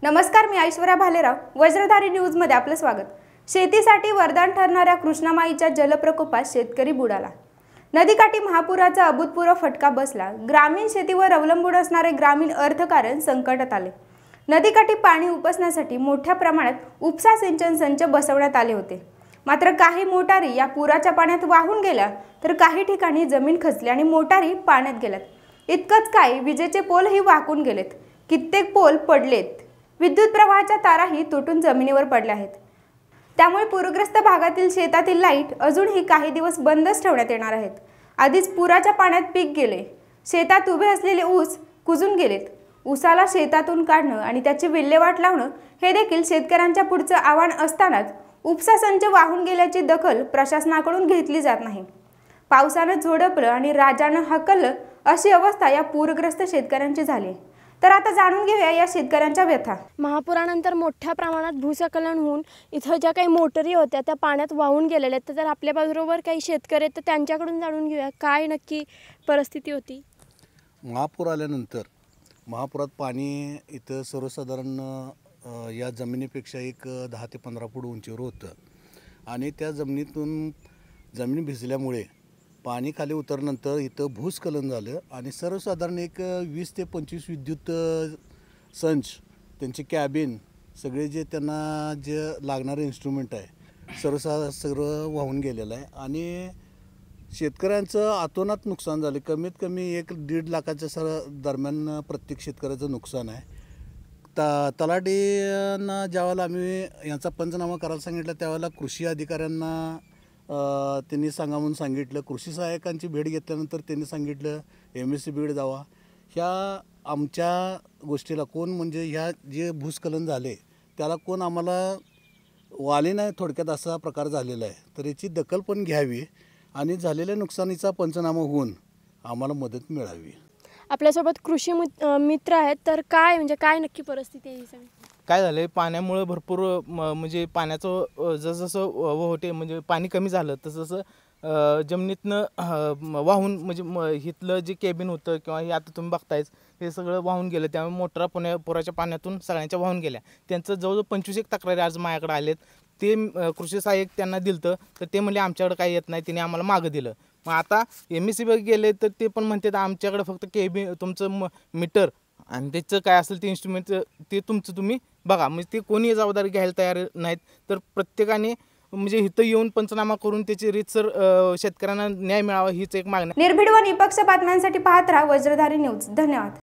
नमस्कार, मी ऐश्वर्या भालेराव. वज्रधारी न्यूजमध्ये आपलं स्वागत. शेतीसाठी वरदान ठरणाऱ्या कृष्णामाईच्या जलप्रकोपात शेतकरी बुडाला. नदीकाठी महापुराचा अभूतपूर्व फटका बसला. ग्रामीण शेतीवर अवलंबून असणारे ग्रामीण अर्थकारण संकटात आले. नदीकाठी पाणी उपसण्यासाठी मोठ्या प्रमाणात उपसा सिंचन संच बसवण्यात आले होते. मात्र काही मोटारी या पुराच्या पाण्यात वाहून गेल्या, तर काही ठिकाणी जमीन खचली आणि मोटारी पाण्यात गेल्यात. इतकंच काय, विजेचे पोलही वाकून गेलेत. कित्येक पोल पडलेत. विद्युत प्रवाहाच्या ताराही तुटून जमिनीवर पडल्या आहेत. त्यामुळे पूरग्रस्त भागातील शेतातील लाईट अजूनही काही दिवस बंदच ठेवण्यात येणार आहेत. आधीच पुराच्या पाण्यात पीक गेले. शेतात उभे असलेले ऊस कुजून गेलेत. ऊसाला शेतातून काढणं आणि त्याची विल्हेवाट लावणं हे देखील शेतकऱ्यांच्या पुढचं आव्हान असतानाच उपसा संच वाहून गेल्याची दखल प्रशासनाकडून घेतली जात नाही. पावसानं झोडपलं आणि राजानं हकललं अशी अवस्था या पूरग्रस्त शेतकऱ्यांची झाली. तर आता जाणून घेऊया या शेतकऱ्यांच्या व्यथा. महापुरानंतर मोठ्या प्रमाणात भूस्खलन होऊन इथं ज्या काही मोटरी होत्या त्या पाण्यात वाहून गेलेल्या आहेत. तर आपल्या बरोबर काही शेतकरी आहेत, तर त्यांच्याकडून जाणून घेऊया काय नक्की परिस्थिती होती. महापूर आल्यानंतर महापुरात पाणी इथं सर्वसाधारण या जमिनीपेक्षा एक 10 ते 15 फूट उंचीवर होतं आणि त्या जमीन भिजल्यामुळे पाणी खाली उतरल्यानंतर इथं भूस्खलन झालं आणि सर्वसाधारण एक 20 ते 25 विद्युत संच, त्यांचे कॅबिन, सगळे जे त्यांना जे लागणारे इन्स्ट्रुमेंट आहे सर्व वाहून गेलेलं आहे आणि शेतकऱ्यांचं अतोनात नुकसान झालं. कमीत कमी 1-1.5 लाखाच्या दरम्यान प्रत्येक शेतकऱ्याचं नुकसान आहे. तलाठींना ज्यावेळेला आम्ही यांचा पंचनामा करायला सांगितलं त्यावेळेला कृषी अधिकाऱ्यांना त्यांनी सांगा म्हणून सांगितलं. कृषी सहाय्यकांची भेट घेतल्यानंतर त्यांनी सांगितलं MSC बीड जावा. ह्या आमच्या गोष्टीला कोण म्हणजे ह्या जे भूस्खलन झाले त्याला कोण आम्हाला वाले नाही, थोडक्यात असा प्रकार झालेला आहे. तर याची दखल पण घ्यावी आणि झालेल्या नुकसानीचा पंचनामा होऊन आम्हाला मदत मिळावी. आपल्यासोबत कृषी मित्र आहेत, तर काय नक्की परिस्थिती आहे ही सगळी? काय झालं आहे, पाण्यामुळे भरपूर म्हणजे पाण्याचं जसं होते म्हणजे पाणी कमी झालं तसं जमिनीतनं वाहून म्हणजे इथलं जे केबिन होतं किंवा हे आता तुम्ही बघतायच हे सगळं वाहून गेलं. त्यामुळे मोटरा पुराच्या पाण्यातून सगळ्यांच्या वाहून गेल्या. त्यांचं जवळजवळ 25 तक्रारी आज माझ्याकडे आलेत. ते कृषी सहाय्यक त्यांना दिलं तर ते म्हणले आमच्याकडे काही येत नाही, तिने आम्हाला मागं दिलं. मग आता MSC बघ गेले तर ते पण म्हणतात आमच्याकडे फक्त केबिन, तुमचं मीटर आणि त्याचं काय असेल ते इन्स्ट्रुमेंट ते तुमचं तुम्ही बघा. म्हणजे ते कोणी जबाबदारी घ्यायला तयार नाहीत. तर प्रत्येकाने म्हणजे इथं येऊन पंचनामा करून त्याची रीतसर शेतकऱ्यांना न्याय मिळावा हीच एक मागणी. निर्भीड व निपक्ष बातम्यांसाठी पाहत राहा वज्रधारी न्यूज. धन्यवाद.